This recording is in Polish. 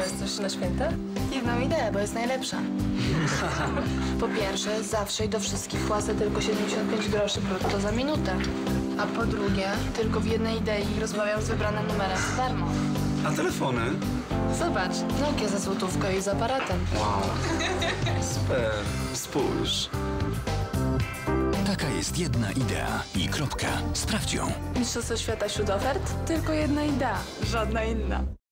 Jest coś na święta? Jedną ideę, bo jest najlepsza. Po pierwsze, zawsze i do wszystkich płacę tylko 75 groszy brutto za minutę. A po drugie, tylko w jednej idei rozmawiam z wybranym numerem za darmo. A telefony? Zobacz, Nokia za złotówkę i z aparatem. Wow. Super. Spójrz. Taka jest jedna idea i kropka. Sprawdź ją. Mistrzostwo świata wśród ofert? Tylko jedna idea, żadna inna.